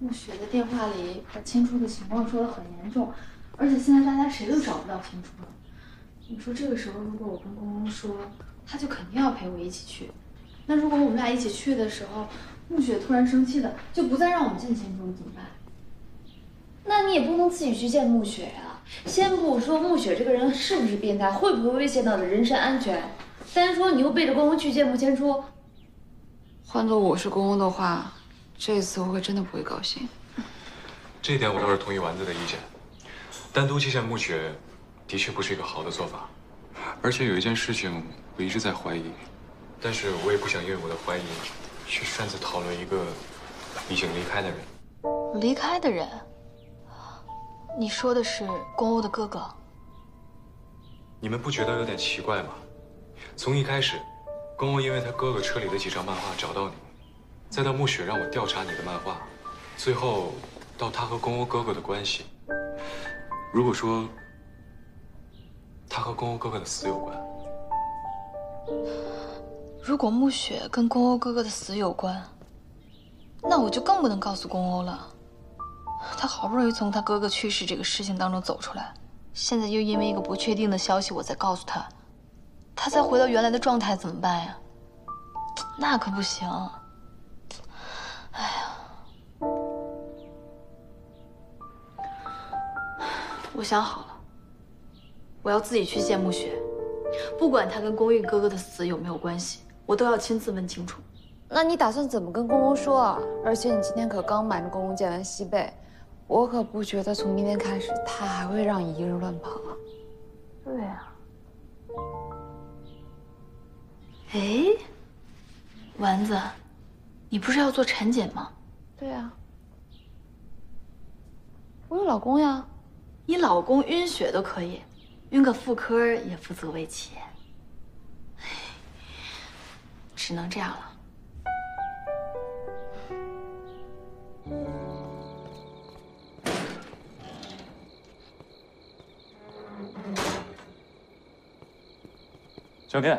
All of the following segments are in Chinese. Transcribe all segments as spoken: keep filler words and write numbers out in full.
暮雪在电话里把清初的情况说得很严重，而且现在大家谁都找不到清初了。你说这个时候，如果我跟公公说，他就肯定要陪我一起去。那如果我们俩一起去的时候，暮雪突然生气了，就不再让我们见清初了，怎么办？ 那你也不能自己去见暮雪呀。先不说暮雪这个人是不是变态，会不会危险到的人身安全，单说你又背着公公去见慕千初， 换做我是公公的话，这次我会真的不会高兴。 这一点我倒是同意丸子的意见，单独去见暮雪，的确不是一个好的做法。而且有一件事情我一直在怀疑，但是我也不想因为我的怀疑，去擅自讨论一个已经离开的人。 离开的人？你说的是公欧的哥哥？ 你们不觉得有点奇怪吗？从一开始，公欧因为他哥哥车里的几张漫画找到你，再到暮雪让我调查你的漫画，最后到他和公欧哥哥的关系。如果说他和公欧哥哥的死有关， 如果暮雪跟公欧哥哥的死有关，那我就更不能告诉公欧了。他好不容易从他哥哥去世这个事情当中走出来，现在又因为一个不确定的消息，我再告诉他，他再回到原来的状态怎么办呀？那可不行。哎呀，我想好了，我要自己去见暮雪，不管他跟公寓哥哥的死有没有关系，我都要亲自问清楚。 那你打算怎么跟公公说啊？而且你今天可刚瞒着公公见完西贝，我可不觉得从明天开始他还会让你一个人乱跑啊。 对呀。哎，丸子，你不是要做产检吗？ 对呀。我有老公呀。 你老公晕血都可以，晕个妇科也不足为奇。只能这样了。 小念，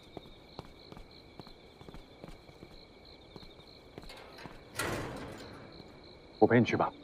我陪你去吧。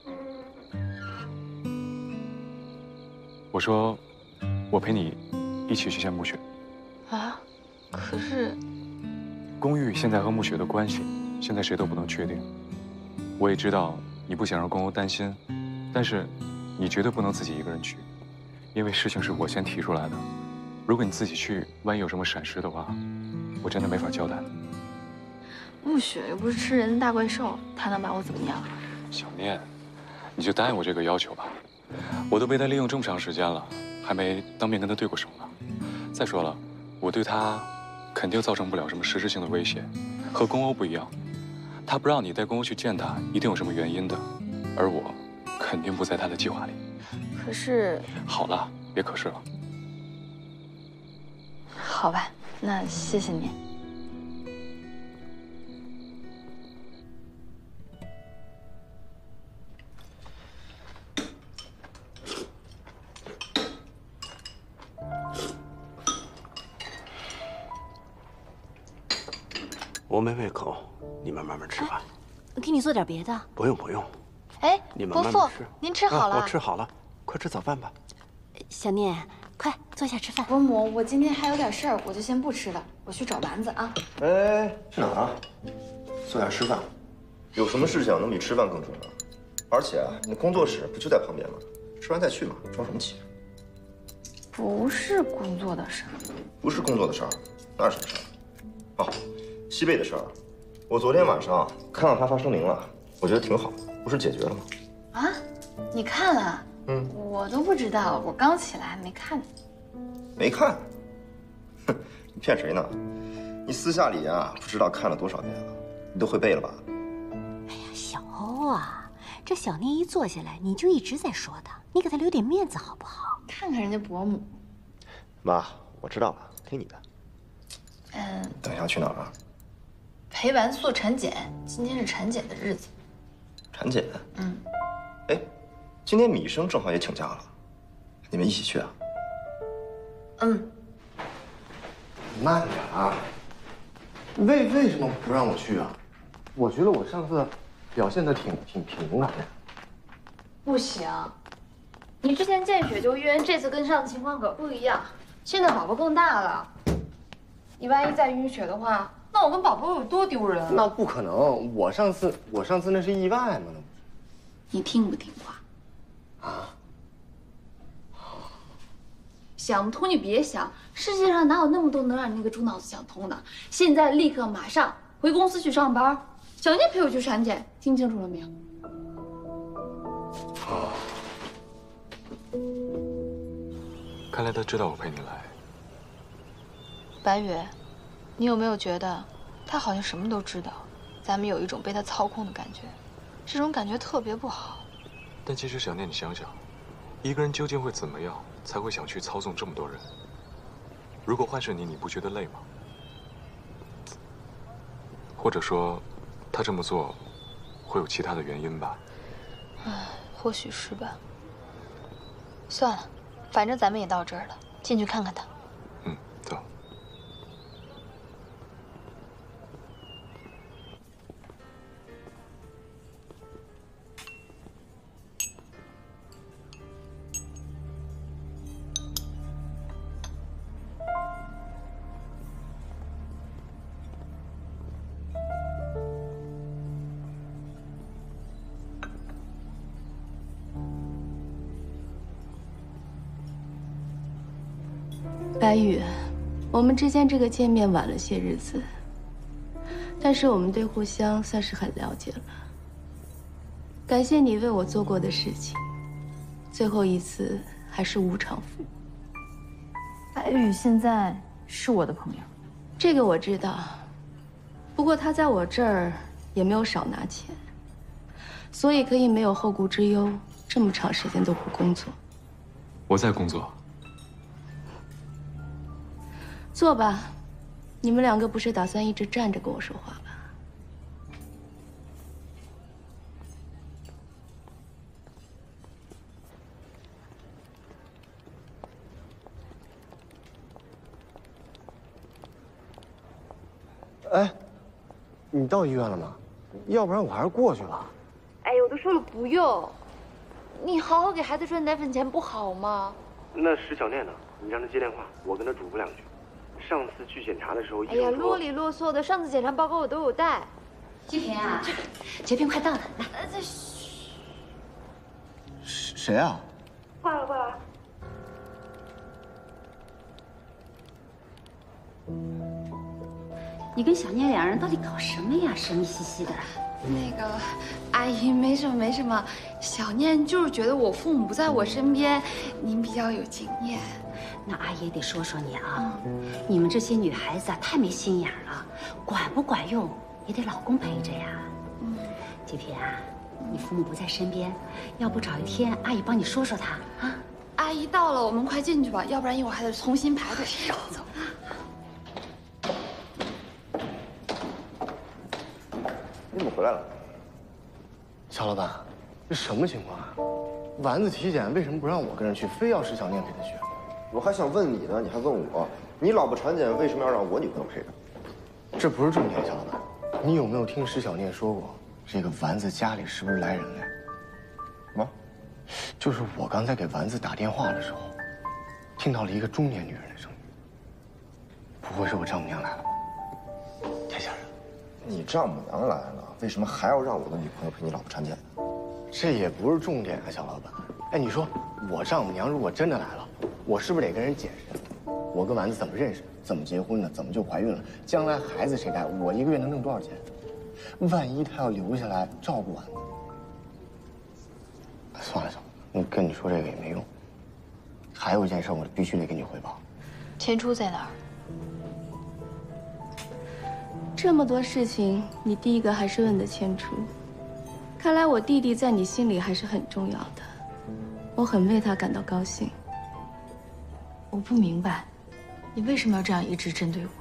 我说，我陪你一起去见暮雪。 啊？可是， 公寓现在和暮雪的关系，现在谁都不能确定。我也知道你不想让公欧担心，但是你绝对不能自己一个人去，因为事情是我先提出来的。如果你自己去，万一有什么闪失的话，我真的没法交代。 暮雪又不是吃人的大怪兽，他能把我怎么样？ 小念，你就答应我这个要求吧。我都被他利用这么长时间了，还没当面跟他对过手呢。再说了，我对他肯定造成不了什么实质性的威胁。和公欧不一样，他不让你带公欧去见他，一定有什么原因的。而我肯定不在他的计划里。 可是…… 好了，别可是了。 好吧，那谢谢你。 我没胃口，你们慢慢吃吧。 我给你做点别的。 不用不用。 哎， 你们伯父慢慢吃。 您吃好了？ 啊，我吃好了，快吃早饭吧。 小念，快坐下吃饭。 伯母，我今天还有点事儿，我就先不吃了，我去找丸子啊。 哎，去哪儿啊？坐下吃饭。有什么事情能比吃饭更重要？而且啊，你的工作室不就在旁边吗？吃完再去嘛，着什么急？ 不是工作的事儿。 不是工作的事儿，那是什么事儿？哦，西贝的事儿。我昨天晚上看到他发声明了，我觉得挺好，不是解决了吗？ 啊？你看了？ 嗯， 我都不知道，我刚起来没看。 没看？哼，你骗谁呢？你私下里啊，不知道看了多少遍了，你都会背了吧？ 哎呀，小欧啊，这小念一坐下来，你就一直在说他，你给他留点面子好不好？ 看看人家伯母。 妈，我知道了，听你的。 嗯。 等一下去哪儿啊？ 陪丸子做产检，今天是产检的日子。 产检？ 嗯。 哎，今天米生正好也请假了，你们一起去啊？ 嗯。 慢点啊！为为什么不让我去啊？我觉得我上次表现的挺挺平的。 不行，你之前见血就晕，这次跟上次情况可不一样。现在宝宝更大了，你万一再晕血的话，那我跟宝宝有多丢人啊？ 那不可能，我上次我上次那是意外嘛，那不是？ 你听不听话？ 啊？ 想不通你别想，世界上哪有那么多能让你那个猪脑子想通的？现在立刻马上回公司去上班。小念陪我去产检，听清楚了没有？ 哦。看来他知道我陪你来。 白羽，你有没有觉得他好像什么都知道？咱们有一种被他操控的感觉，这种感觉特别不好。 但其实小念，你想想，一个人究竟会怎么样才会想去操纵这么多人？如果换是你，你不觉得累吗？或者说，他这么做会有其他的原因吧？ 唉，或许是吧。算了，反正咱们也到这儿了，进去看看他。 嗯，走。 白羽，我们之间这个见面晚了些日子，但是我们对互相算是很了解了。感谢你为我做过的事情，最后一次还是无偿服务。 白羽现在是我的朋友， 这个我知道，不过他在我这儿也没有少拿钱，所以可以没有后顾之忧，这么长时间都不工作。 我在工作。 坐吧，你们两个不是打算一直站着跟我说话吧？ 哎，你到医院了吗？要不然我还是过去吧。 哎，我都说了不用，你好好给孩子赚奶粉钱不好吗？ 那石小念呢？你让他接电话，我跟他嘱咐两句。上次去检查的时候，医生说…… 哎呀，啰里啰嗦的，上次检查报告我都有带。 洁萍啊，洁萍快到了，来。 呃，这嘘。 谁啊？ 挂了，挂了。 你跟小念两人到底搞什么呀？神秘兮兮的。 那个，阿姨，没什么没什么，小念就是觉得我父母不在我身边，您比较有经验。 那阿姨也得说说你啊，你们这些女孩子啊，太没心眼了，管不管用也得老公陪着呀。嗯，洁萍啊，你父母不在身边，要不找一天阿姨帮你说说他啊？ 阿姨到了，我们快进去吧，要不然一会儿还得重新排队。走。 你怎么回来了？ 乔老板，这什么情况啊？丸子体检为什么不让我跟着去，非要石小念陪他去？ 我还想问你呢，你还问我，你老婆产检为什么要让我女朋友陪着？ 这不是重点，乔老板，你有没有听石小念说过，这个丸子家里是不是来人了？ 什么？ 就是我刚才给丸子打电话的时候，听到了一个中年女人的声音。不会是我丈母娘来了吧？太吓人了！ 你丈母娘来了，为什么还要让我的女朋友陪你老婆产检？ 这也不是重点啊，小老板。哎，你说我丈母娘如果真的来了，我是不是得跟人解释，我跟丸子怎么认识，怎么结婚的，怎么就怀孕了，将来孩子谁带，我一个月能挣多少钱？万一她要留下来照顾丸子，算了，小老板，跟你说这个也没用。还有一件事，我必须得跟你汇报。 钱出在哪儿？ 这么多事情，你第一个还是问的千出。看来我弟弟在你心里还是很重要的，我很为他感到高兴。 我不明白，你为什么要这样一直针对我？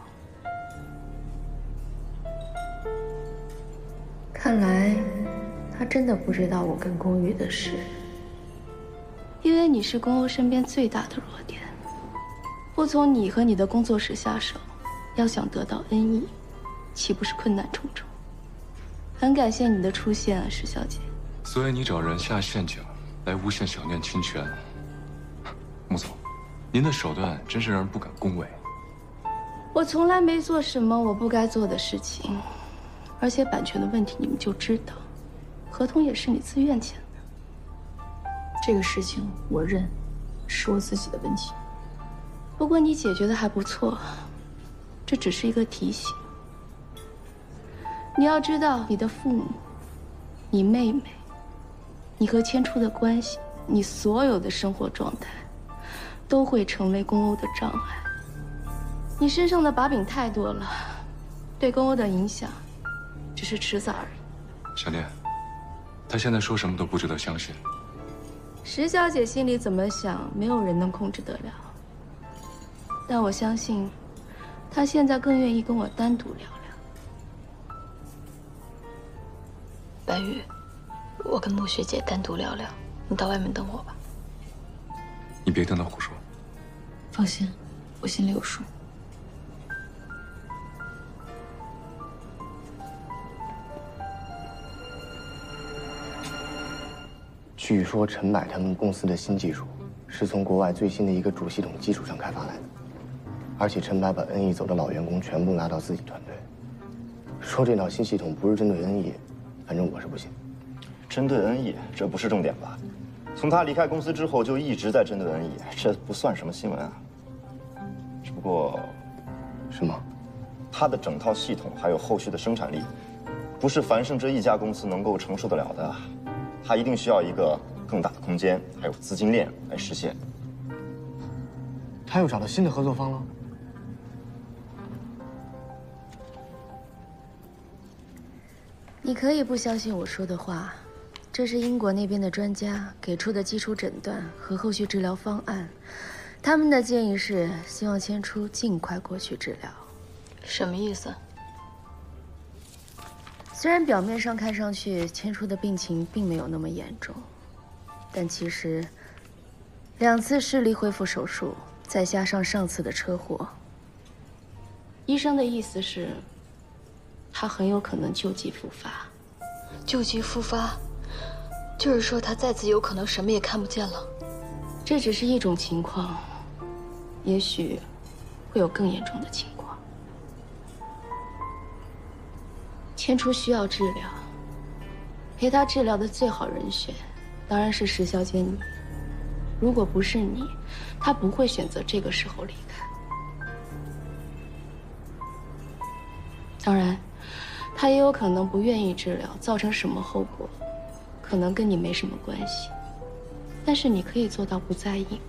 看来他真的不知道我跟宫羽的事，因为你是宫欧身边最大的弱点。不从你和你的工作室下手，要想得到恩义，岂不是困难重重？ 很感谢你的出现啊，石小姐。 所以你找人下陷阱，来诬陷小念侵权。穆总，您的手段真是让人不敢恭维。 我从来没做什么我不该做的事情，而且版权的问题你们就知道，合同也是你自愿签的。 这个事情我认，是我自己的问题。 不过你解决的还不错，这只是一个提醒。你要知道，你的父母、你妹妹、你和千初的关系，你所有的生活状态，都会成为宫欧的障碍。你身上的把柄太多了，对宫欧的影响，只是迟早而已。 小念，他现在说什么都不值得相信。 石小姐心里怎么想，没有人能控制得了。但我相信，她现在更愿意跟我单独聊聊。 白玉，我跟穆学姐单独聊聊，你到外面等我吧。 你别跟他胡说。 放心，我心里有数。 据说陈柏他们公司的新技术是从国外最新的一个主系统基础上开发来的，而且陈柏把 N E 走的老员工全部拉到自己团队。说这套新系统不是针对 N E， 反正我是不信。 针对 N E 这不是重点吧？从他离开公司之后就一直在针对 N E， 这不算什么新闻啊。只不过， 什么？ 他的整套系统还有后续的生产力，不是凡胜这一家公司能够承受得了的。他一定需要一个更大的空间，还有资金链来实现。 他又找到新的合作方了？ 你可以不相信我说的话，这是英国那边的专家给出的基础诊断和后续治疗方案。他们的建议是希望千初尽快过去治疗。 什么意思？ 虽然表面上看上去千初的病情并没有那么严重，但其实两次视力恢复手术，再加上上次的车祸，医生的意思是，他很有可能旧疾复发。 旧疾复发，就是说他再次有可能什么也看不见了。 这只是一种情况，也许会有更严重的情况。千初需要治疗，陪他治疗的最好人选，当然是石小姐你。如果不是你，他不会选择这个时候离开。当然，他也有可能不愿意治疗，造成什么后果，可能跟你没什么关系。但是你可以做到不在意吗？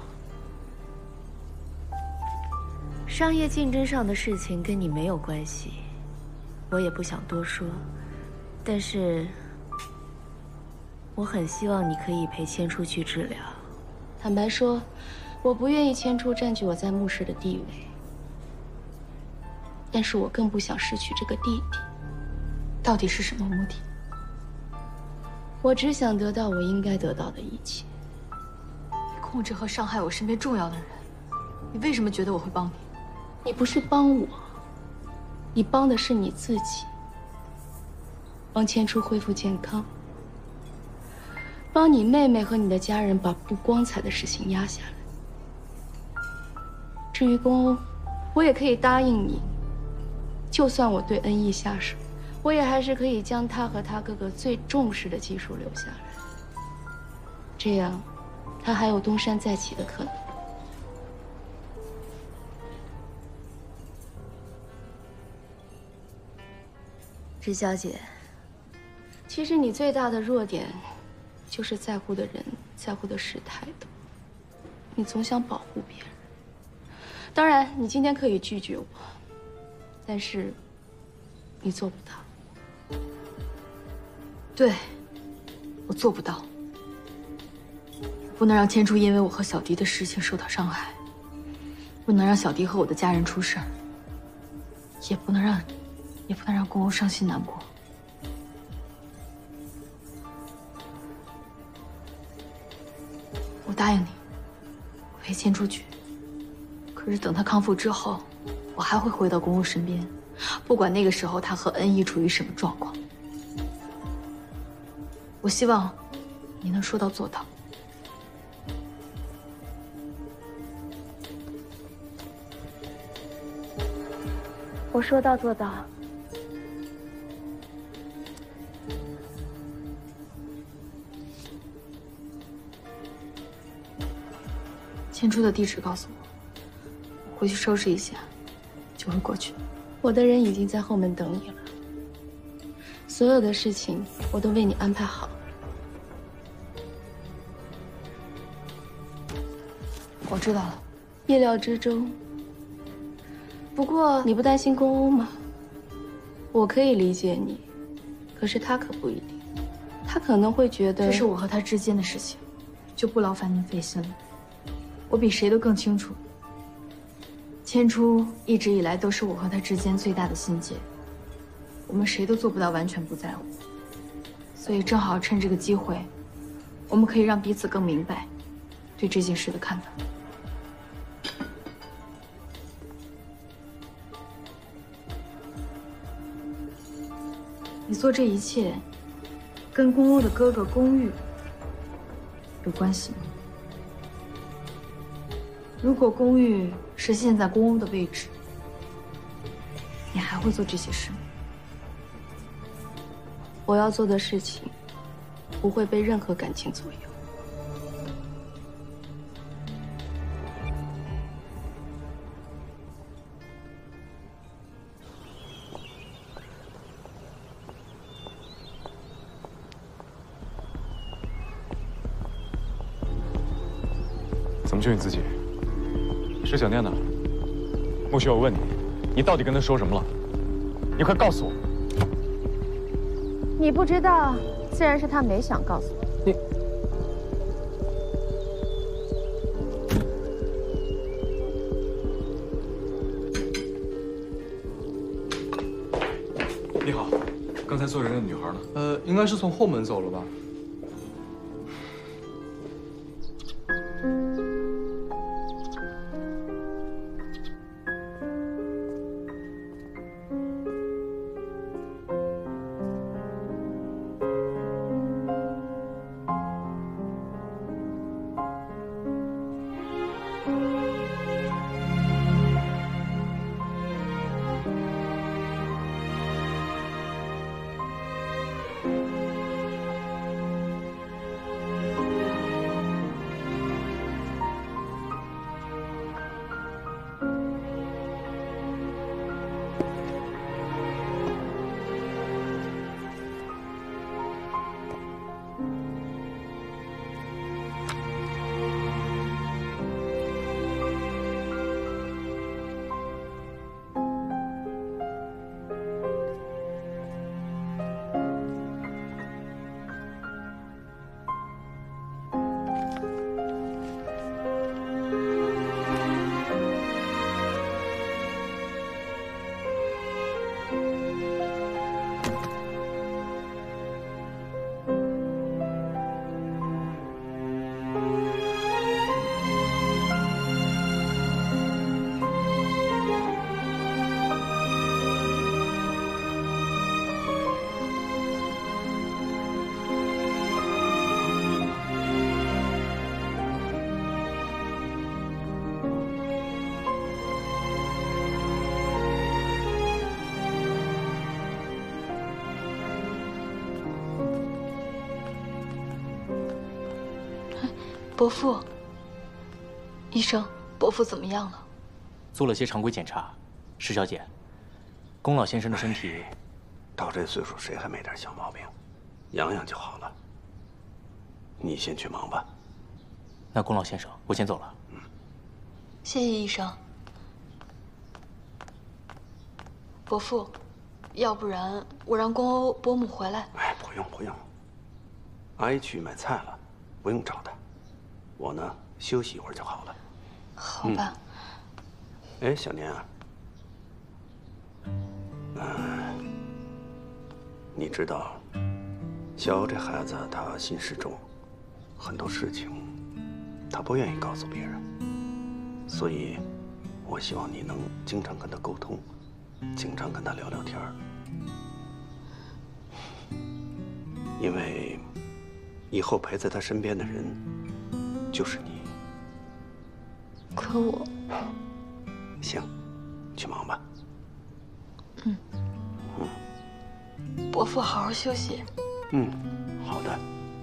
商业竞争上的事情跟你没有关系。我也不想多说，但是我很希望你可以陪千初去治疗。坦白说，我不愿意千初占据我在穆氏的地位，但是我更不想失去这个弟弟。 到底是什么目的？ 我只想得到我应该得到的一切。 你控制和伤害我身边重要的人，你为什么觉得我会帮你？ 你不是帮我。你帮的是你自己，帮千初恢复健康，帮你妹妹和你的家人把不光彩的事情压下来。至于宫欧，我也可以答应你，就算我对恩义下手，我也还是可以将他和他哥哥最重视的技术留下来，这样他还有东山再起的可能。石小姐，其实你最大的弱点，就是在乎的人、在乎的事太多。你总想保护别人。当然，你今天可以拒绝我，但是你做不到。 对，我做不到。不能让千初因为我和小迪的事情受到伤害，不能让小迪和我的家人出事儿，也不能让。也不能让宫欧伤心难过。我答应你，我陪千初去。可是等他康复之后，我还会回到宫欧身边，不管那个时候他和恩义处于什么状况。 我希望你能说到做到。 我说到做到。 千初的地址告诉我，我回去收拾一下，就会过去。 我的人已经在后门等你了，所有的事情我都为你安排好了。 我知道了， 意料之中。不过你不担心宫欧吗？我可以理解你，可是他可不一定，他可能会觉得这是我和他之间的事情，就不劳烦您费心了。我比谁都更清楚，千初一直以来都是我和他之间最大的心结，我们谁都做不到完全不在乎，所以正好趁这个机会，我们可以让彼此更明白对这件事的看法。你做这一切，跟宫欧的哥哥宫玉有关系吗？如果宫玉是现在宫欧的位置，你还会做这些事吗？ 我要做的事情不会被任何感情左右。 怎么就你自己？石小念呢？穆雪，我问你，你到底跟他说什么了？你快告诉我！ 你不知道，自然是他没想告诉你。你好，刚才坐人的女孩呢？ 呃，应该是从后门走了吧。 伯父，医生，伯父怎么样了？ 做了些常规检查，石小姐，宫老先生的身体， 到这岁数谁还没点小毛病？养养就好了。你先去忙吧。 那宫老先生，我先走了。 嗯， 谢谢医生。伯父，要不然我让宫欧伯母回来。 哎，不用不用，阿姨去买菜了，不用找她。我呢，休息一会儿就好了。 好吧。 嗯、哎，小年啊，嗯、呃，你知道，小欧这孩子他心事重，很多事情他不愿意告诉别人，所以，我希望你能经常跟他沟通，经常跟他聊聊天儿，因为以后陪在他身边的人就是你。 可我…… 行，去忙吧。 嗯。嗯。伯父，好好休息。 嗯，好的。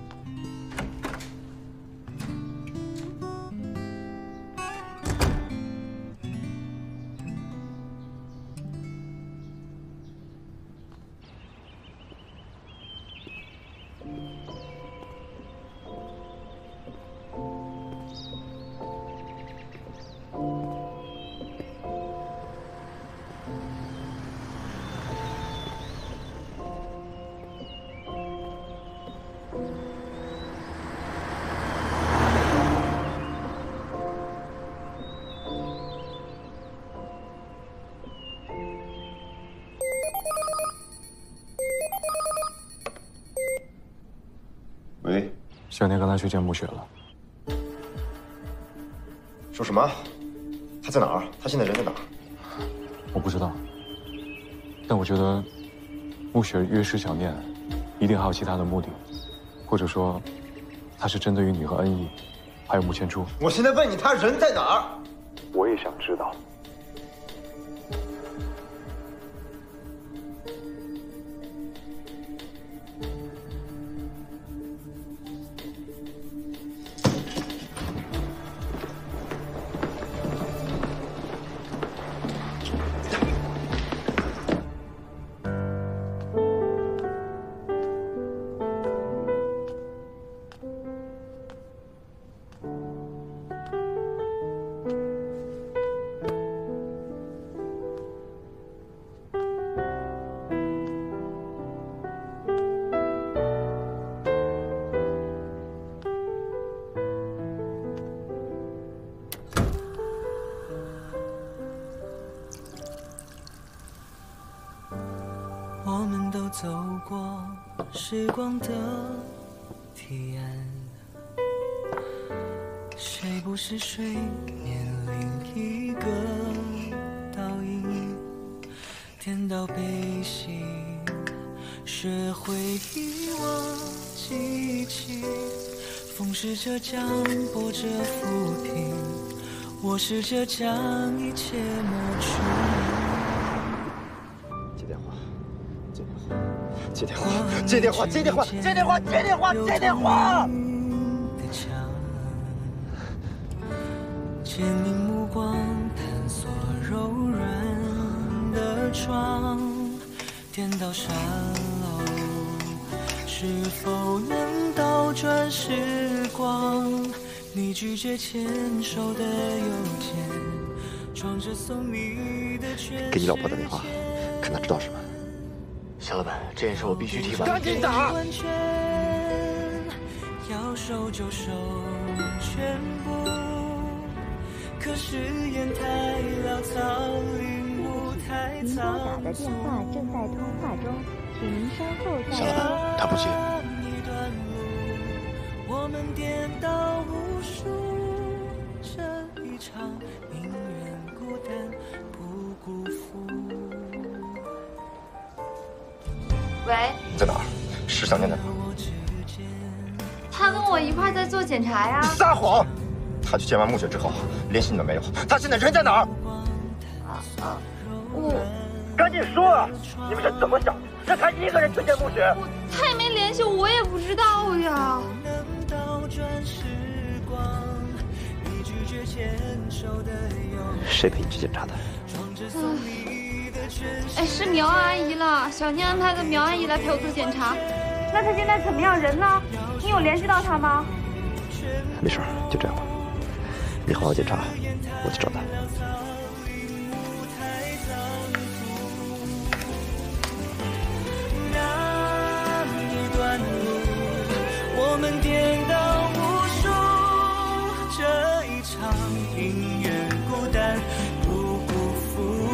喂， 小年刚才去见暮雪了。 说什么？他在哪儿？他现在人在哪儿？ 我不知道，但我觉得暮雪约施小念，一定还有其他的目的，或者说，他是针对于你和恩义，还有穆千初。 我现在问你，他人在哪儿？ 我也想知道。 我们都走过时光的堤岸，谁不是水面另一个倒影？颠倒背心，学会遗忘记起，风试着将波折抚平，我试着将一切抹除。 接电话，接电话，接电话，接电话，接电话，接电话！ 坚定目光探索柔软的窗，颠倒沙漏，是否能倒转时光？你拒绝牵手的邮件，装着送你的全。 给你老婆打电话，看她知道什么。 肖老板，这件事我必须替完。 赶紧打！ 要收就收全部，可誓言太潦草，领悟太您拨打的电话正在通话中，请您稍后再。 肖老板，他不接。 我们颠倒无数，这一场宁愿孤单不辜负。 喂， 你在哪儿？石小念在哪儿？ 他跟我一块在做检查呀。 你撒谎！他去见完暮雪之后，联系你们没有？他现在人在哪儿？ 啊啊！我赶紧说啊！你们是怎么想？让他一个人去见暮雪？ 他也没联系，我也不知道呀。 谁陪你去检查的？ 哎，是苗阿姨了，小念安排的苗阿姨来陪我做检查。那她现在怎么样？人呢？你有联系到她吗？ 没事，就这样吧。你好好检查，我去找他。 那一段路，我们颠倒无数，这一场宁愿孤单不辜负。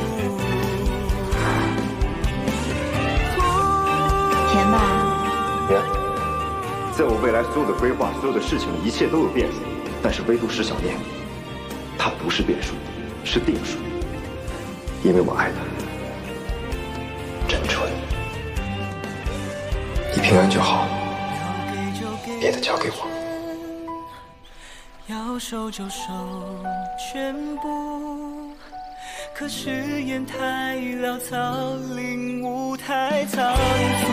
甜吧？ 甜，在我未来所有的规划、所有的事情，一切都有变数，但是唯独石小念，他不是变数，是定数。因为我爱他，真纯。你平安就好。 要给就给， 别的交给我。 要收就收全部，可誓言太潦草，领悟太仓促。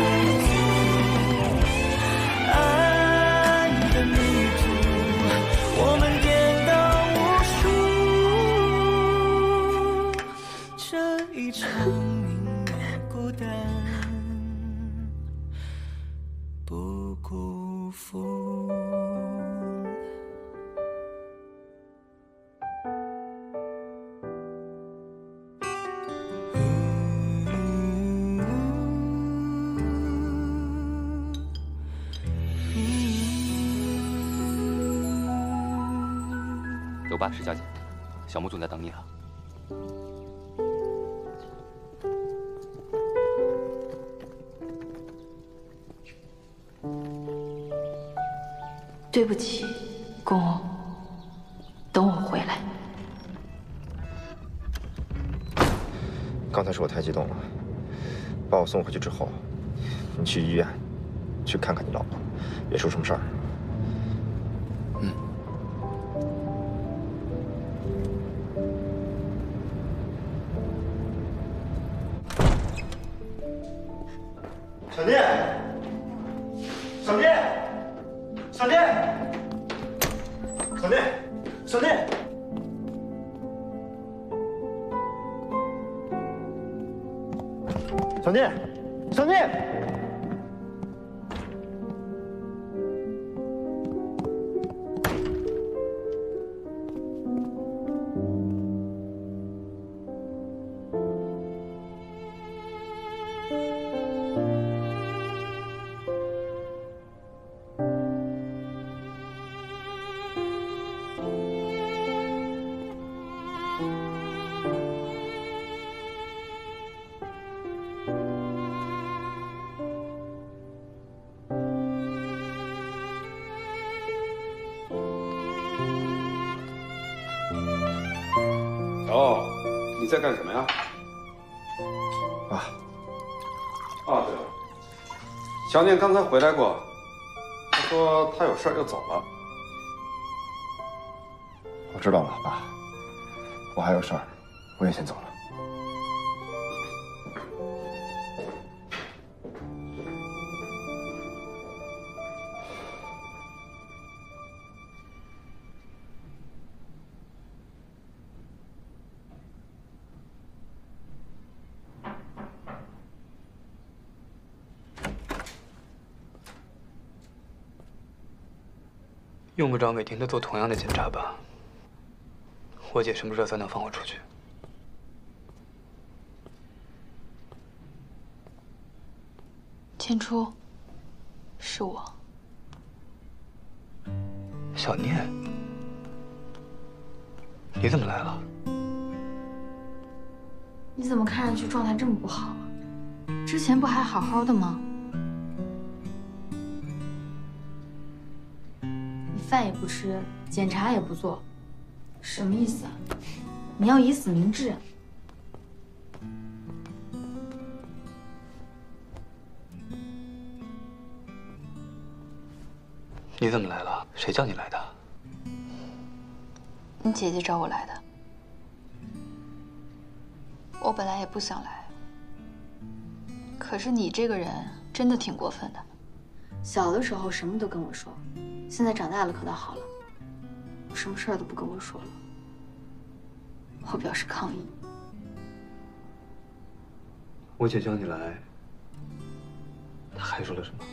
爱的迷途，我们颠倒无数，这一场宁愿孤单，不辜负。 走吧，石小姐，小穆总在等你了。 对不起，公欧，等我回来。 刚才是我太激动了，把我送回去之后，你去医院去看看你老婆，别出什么事儿。 小念，小念，小念，小念，小念，小念，小念。 哦，你在干什么呀？ 啊， 哦，对了，小念刚才回来过，他说他有事儿要走了。 我知道了，爸，我还有事儿，我也先走了。 用不着每天都做同样的检查吧？我姐什么时候才能放我出去？ 千初，是我。 小念，你怎么来了？ 你怎么看上去状态这么不好啊？之前不还好好的吗？ 饭也不吃，检查也不做，什么意思啊？你要以死明志啊！ 你怎么来了？谁叫你来的？ 你姐姐找我来的。我本来也不想来，可是你这个人真的挺过分的。小的时候什么都跟我说。 现在长大了可倒好了，什么事儿都不跟我说了。我表示抗议。 我姐叫你来，她还说了什么？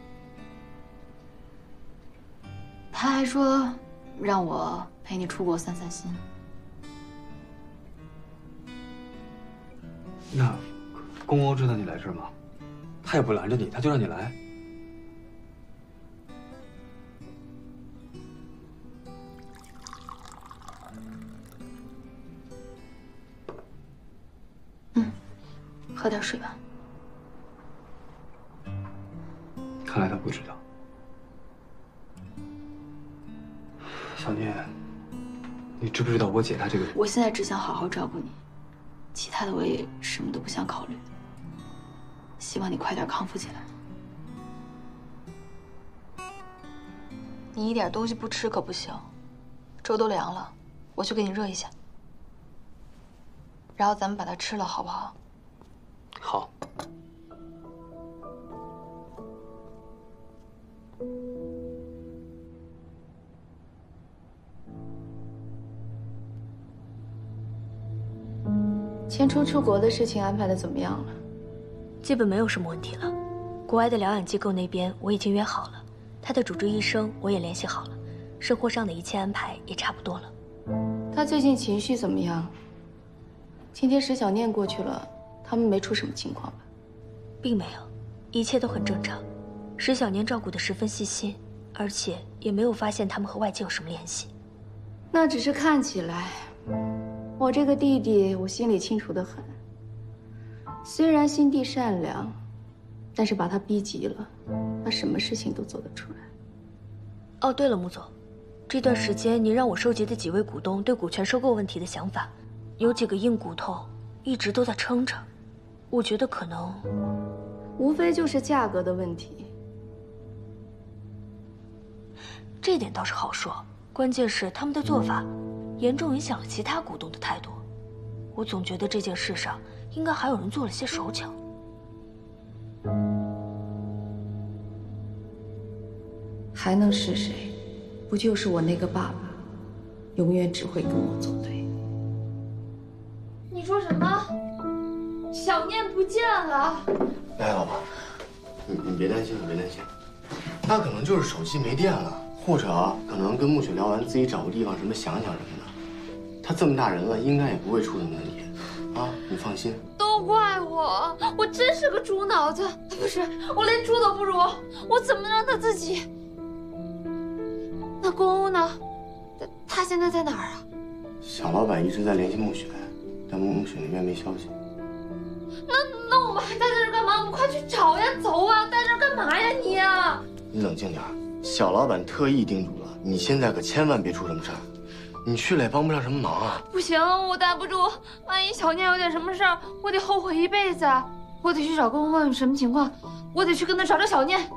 她还说让我陪你出国散散心。 那公欧知道你来这儿吗？他也不拦着你，他就让你来。 喝点水吧。 看来他不知道。小念，你知不知道我姐她这个人？ 我现在只想好好照顾你，其他的我也什么都不想考虑。希望你快点康复起来。 你一点东西不吃可不行，粥都凉了，我去给你热一下。然后咱们把它吃了，好不好？ 好。 千初出国的事情安排的怎么样了？ 基本没有什么问题了。国外的疗养机构那边我已经约好了，他的主治医生我也联系好了，生活上的一切安排也差不多了。 他最近情绪怎么样？今天石小念过去了，他们没出什么情况吧？ 并没有，一切都很正常。石小念照顾得十分细心，而且也没有发现他们和外界有什么联系。 那只是看起来。我这个弟弟，我心里清楚得很。虽然心地善良，但是把他逼急了，他什么事情都做得出来。 哦，对了，穆总，这段时间您让我收集的几位股东对股权收购问题的想法，有几个硬骨头一直都在撑着。我觉得可能， 无非就是价格的问题。 这点倒是好说，关键是他们的做法严重影响了其他股东的态度。我总觉得这件事上应该还有人做了些手脚。 还能是谁？不就是我那个爸爸，永远只会跟我作对。 你说什么？小念不见了？ 哎，老婆，你你别担心，你别担心，他可能就是手机没电了。或者啊，可能跟暮雪聊完，自己找个地方什么想想什么的。他这么大人了，应该也不会出什么问题，啊，你放心。 都怪我，我真是个猪脑子。不是，我连猪都不如，我怎么让他自己？那公公呢？他他现在在哪儿啊？ 小老板一直在联系暮雪，但暮雪那边没消息。 那那我们还待在这干嘛？我们快去找呀！走啊！待这干嘛呀你啊？ 你冷静点。小老板特意叮嘱了，你现在可千万别出什么事儿，你去了也帮不上什么忙啊！ 不行，我待不住，万一小念有点什么事儿，我得后悔一辈子。我得去找公公问问什么情况，我得去跟他找找小念。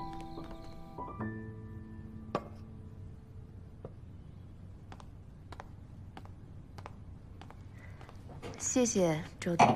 谢谢周总。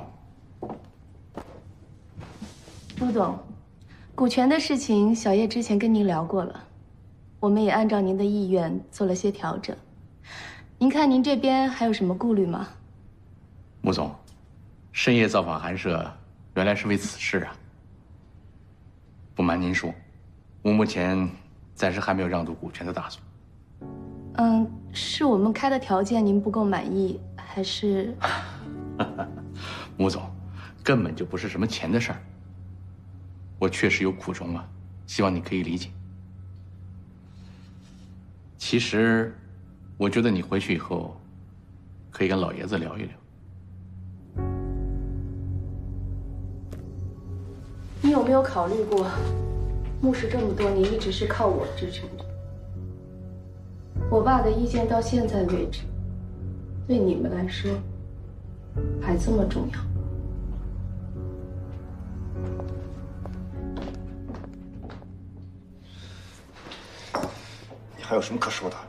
陆总，股权的事情，小叶之前跟您聊过了。我们也按照您的意愿做了些调整，您看您这边还有什么顾虑吗？ 穆总，深夜造访寒舍，原来是为此事啊。不瞒您说，我目前暂时还没有让渡股权的打算。 嗯，是我们开的条件您不够满意，还是？ 穆总，根本就不是什么钱的事儿。我确实有苦衷啊，希望你可以理解。其实，我觉得你回去以后，可以跟老爷子聊一聊。 你有没有考虑过，穆氏这么多年一直是靠我支撑着，我爸的意见到现在为止，对你们来说，还这么重要？ 你还有什么可说的？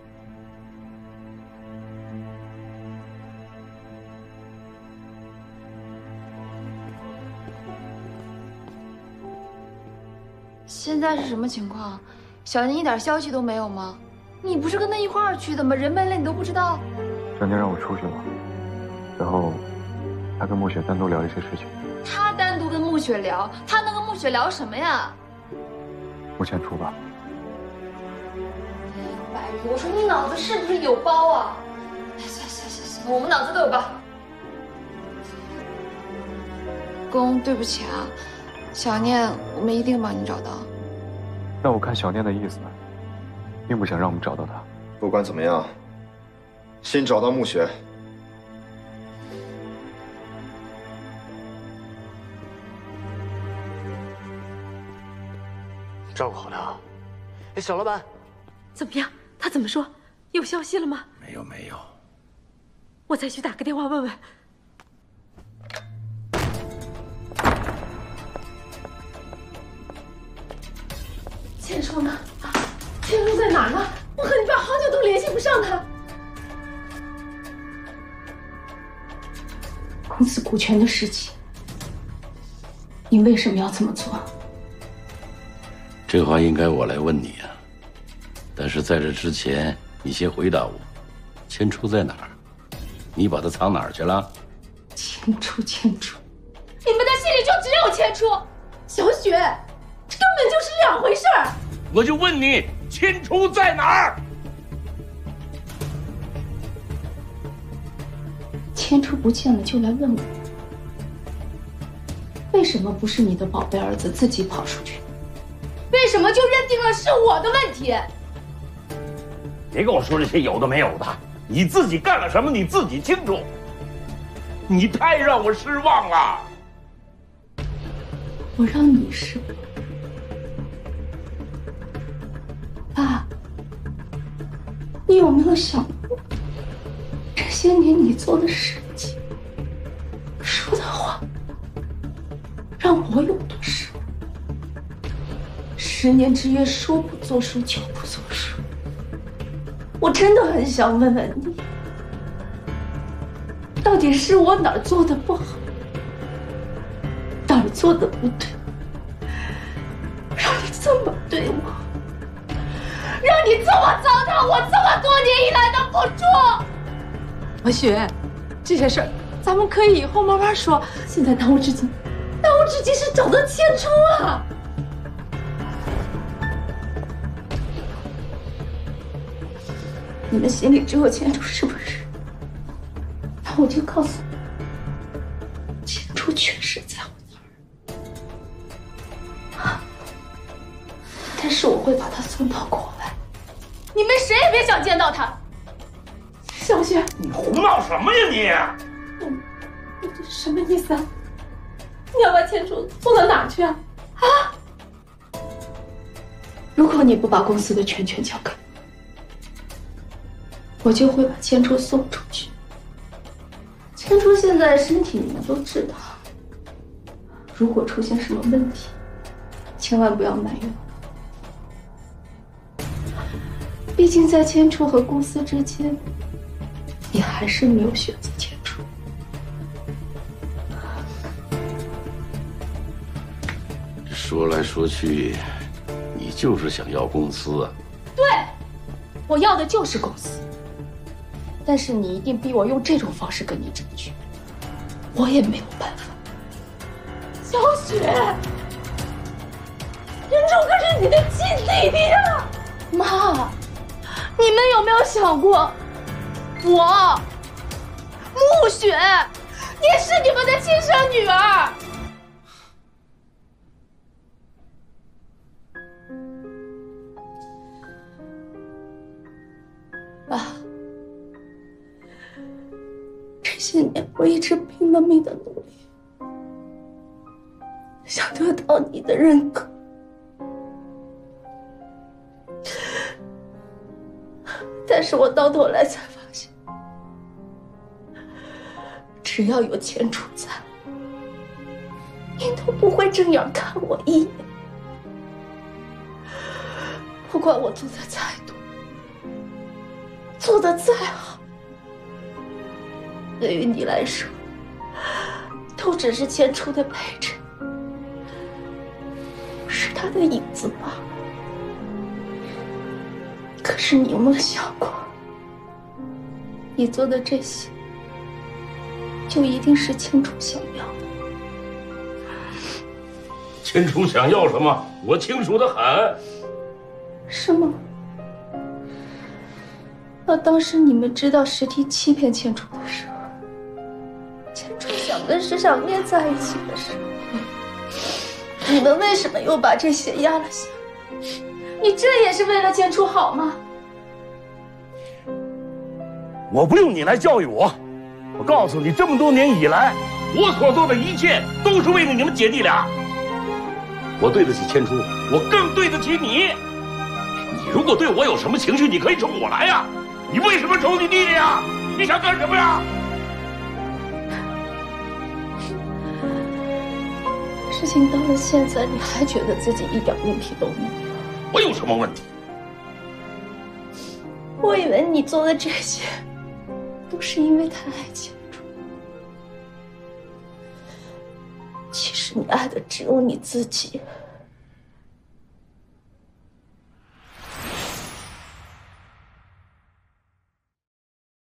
现在是什么情况？小念一点消息都没有吗？你不是跟他一块儿去的吗？人没了你都不知道？ 小念让我出去了，然后他跟暮雪单独聊一些事情。 他单独跟暮雪聊，他能跟暮雪聊什么呀？ 目前出吧。 白玉，我说你脑子是不是有包啊？行行行行，我们脑子都有包。公，对不起啊，小念，我们一定帮你找到。 那我看小念的意思，并不想让我们找到他。 不管怎么样，先找到暮雪。 照顾好他啊！哎，小老板， 怎么样？他怎么说？有消息了吗？ 没有，没有。 我再去打个电话问问。千叔呢？ 千初在哪儿呢？我和你爸好久都联系不上他。公司股权的事情，你为什么要这么做？ 这话应该我来问你啊。但是在这之前，你先回答我，千初在哪儿？你把他藏哪儿去了？ 千初，千初，你们的心里就只有千初。小雪，这根本就是两回事儿。 我就问你，千初在哪儿？ 千初不见了就来问我，为什么不是你的宝贝儿子自己跑出去？为什么就认定了是我的问题？ 别跟我说这些有的没有的，你自己干了什么你自己清楚。你太让我失望了。 我让你失望？爸，你有没有想过，这些年你做的事情、说的话，让我有多失望？十年之约，说不作数就不作数。我真的很想问问你，到底是我哪儿做的不好，哪儿做的不对，让你这么对我，让你这么糟蹋我这么多年以来的付出？文雪，这些事儿咱们可以以后慢慢说。现在当务之急，当务之急是找到千初啊！你们心里只有千初是不是？那我就告诉你，千初确实在我那儿，但是我会把他送到国外，你们谁也别想见到他。小雪， 你胡闹什么呀你？ 嗯，你这是什么意思啊？你要把千初送到哪儿去啊？啊！如果你不把公司的全权交给我，我就会把千初送出去。千初现在身体你们都知道，如果出现什么问题，千万不要埋怨我。毕竟在千初和公司之间，你还是没有选择千初。 说来说去，你就是想要公司啊？ 对，我要的就是公司。但是你一定逼我用这种方式跟你争取，我也没有办法。小雪，人中可是你的亲弟弟啊！妈，你们有没有想过，我暮雪也是你们的亲生女儿？爸，这些年我一直拼了命的努力，想得到你的认可，但是我到头来才发现，只要有千初在，你都不会正眼看我一眼。不管我做的再多，做的再好，对于你来说，都只是千初的陪衬，是他的影子罢了。可是你有没有想过，你做的这些，就一定是千初想要的？ 千初想要什么，我清楚的很。 是吗？那当时你们知道实体欺骗千初的时候，千初想跟石小念在一起的时候，你们为什么又把这些压了下来？你这也是为了千初好吗？ 我不用你来教育我，我告诉你，这么多年以来，我所做的一切都是为了你们姐弟俩。我对得起千初，我更对得起你。你如果对我有什么情绪，你可以冲我来呀。你为什么冲你弟弟呀？你想干什么呀？ 事情到了现在，你还觉得自己一点问题都没有？ 我有什么问题？ 我以为你做的这些，都是因为他爱钱珠。其实你爱的只有你自己。